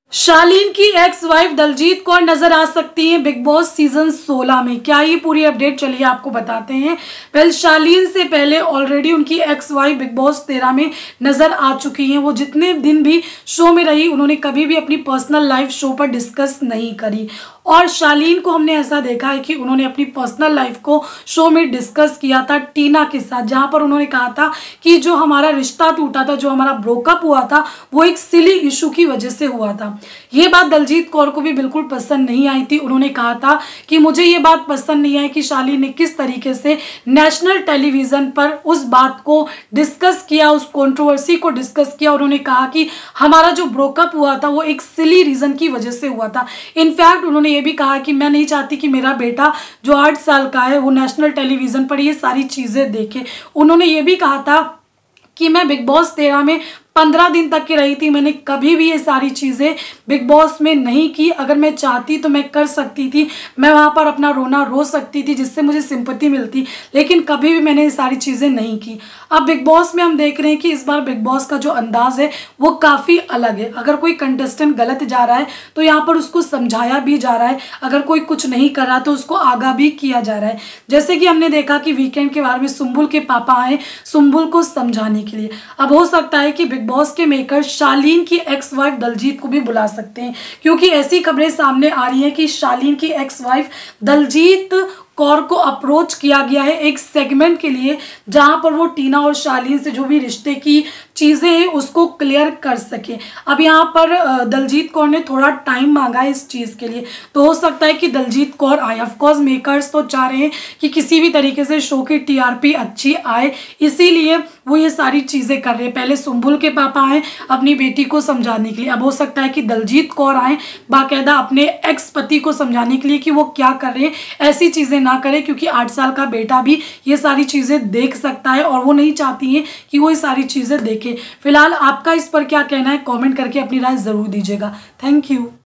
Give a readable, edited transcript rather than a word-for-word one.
शालीन की ex wife Daljit Kaur नजर आ सकती हैं बिग बॉस सीजन 16 में। क्या ये पूरी अपडेट, चलिए आपको बताते हैं। वेल, शालीन से पहले ऑलरेडी उनकी एक्स वाइफ बिग बॉस 13 में नजर आ चुकी हैं। वो जितने दिन भी शो में रही, उन्होंने कभी भी अपनी पर्सनल लाइफ शो पर डिस्कस नहीं करी। और शालीन को हमने ऐसा देखा है कि उन्होंने अपनी पर्सनल लाइफ को शो में डिस्कस किया था टीना के साथ, जहां पर उन्होंने कहा था कि जो हमारा रिश्ता टूटा था, जो हमारा ब्रोकअप हुआ था, वो एक सिली इशू की वजह से हुआ था। ये बात दलजीत कौर को भी बिल्कुल पसंद नहीं आई थी। उन्होंने कहा था कि मुझे ये बात पसंद नहीं आई कि शालीन ने किस तरीके से नेशनल टेलीविजन पर उस बात को डिस्कस किया, उस कंट्रोवर्सी को डिस्कस किया। उन्होंने कहा कि हमारा जो ब्रोकअप हुआ था वो एक सिली रीजन की वजह से हुआ था। इनफैक्ट उन्होंने ये भी कहा कि मैं नहीं चाहती कि मेरा बेटा जो 8 साल का है वो नेशनल टेलीविजन पर ये सारी चीजें देखे। उन्होंने ये भी कहा था कि मैं बिग बॉस 13 में 15 दिन तक की रही थी, मैंने कभी भी ये सारी चीज़ें बिग बॉस में नहीं की। अगर मैं चाहती तो मैं कर सकती थी, मैं वहाँ पर अपना रोना रो सकती थी जिससे मुझे सिंपैथी मिलती, लेकिन कभी भी मैंने ये सारी चीज़ें नहीं की। अब बिग बॉस में हम देख रहे हैं कि इस बार बिग बॉस का जो अंदाज है वो काफ़ी अलग है। अगर कोई कंटेस्टेंट गलत जा रहा है तो यहाँ पर उसको समझाया भी जा रहा है, अगर कोई कुछ नहीं कर रहा तो उसको आगाह भी किया जा रहा है। जैसे कि हमने देखा कि वीकेंड के बारे में सुम्बुल के पापा आए सुम्बुल को समझाने के लिए। अब हो सकता है कि बिग बॉस के मेकर शालीन की एक्स वाइफ दलजीत को भी बुला सकते हैं, क्योंकि ऐसी खबरें सामने आ रही हैं कि शालीन की एक्स वाइफ दलजीत कौर को अप्रोच किया गया है एक सेगमेंट के लिए, जहां पर वो टीना और शालीन से जो भी रिश्ते की चीज़ें हैं उसको क्लियर कर सके। अब यहाँ पर दलजीत कौर ने थोड़ा टाइम मांगा है इस चीज़ के लिए, तो हो सकता है कि दलजीत कौर आए। ऑफकोर्स मेकर्स तो चाह रहे हैं कि किसी भी तरीके से शो की टीआरपी अच्छी आए, इसीलिए वो ये सारी चीज़ें कर रहे हैं। पहले सुम्बुल के पापा आए अपनी बेटी को समझाने के लिए, अब हो सकता है कि दलजीत कौर आए बाकायदा अपने एक्स पति को समझाने के लिए कि वो क्या कर रहे हैं, ऐसी चीज़ें ना करें, क्योंकि 8 साल का बेटा भी ये सारी चीज़ें देख सकता है और वो नहीं चाहती हैं कि वो ये सारी चीज़ें देखे। फिलहाल आपका इस पर क्या कहना है, कमेंट करके अपनी राय ज़रूर दीजिएगा। Thank you.